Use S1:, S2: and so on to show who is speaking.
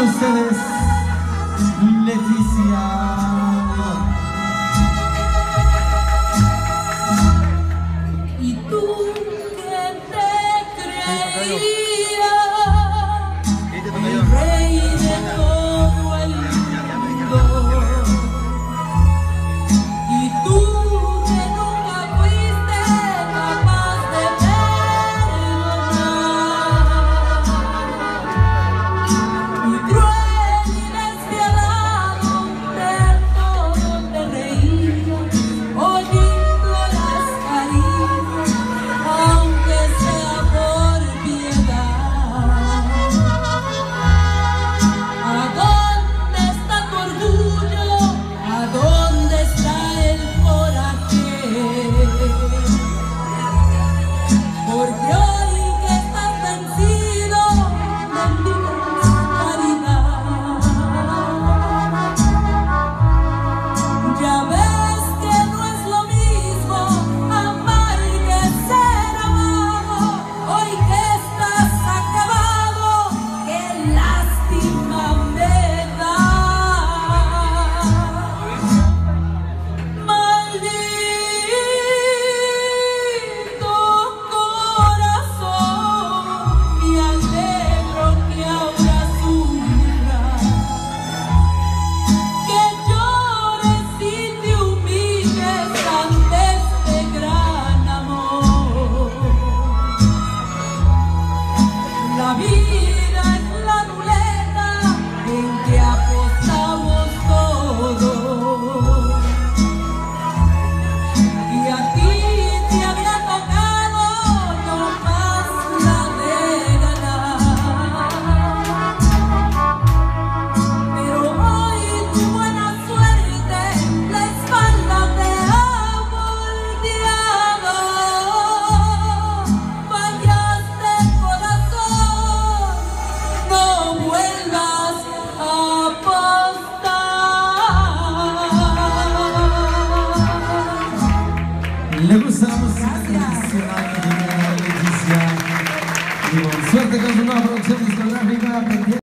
S1: ustedes, Leticia.
S2: Y tú que te creías el rey de todo el mundo, y tú que nunca fuiste capaz de perdonar, y cruel y despiadado de todo te reías, oyendo las caricias, aunque sea por piedad. ¿A dónde está tu orgullo? ¿A dónde está el coraje? Porque hoy que estás vencido, mendigas caridad. Ya ves que no es lo mismo amar que ser amado. Hoy que estás acabado, qué lástima me da. Maldito corazón, me alegro que ahora sufras, que llores y te humilles ante este gran amor. La vida es la ruleta en que apostamos todos, y a ti te había tocado nomás la de ganar. Pero hoy tu buena suerte la espalda te ha volteado. Fallaste, corazón, no vuelvas a apostar.
S1: ¿Le gusta la música tradicional?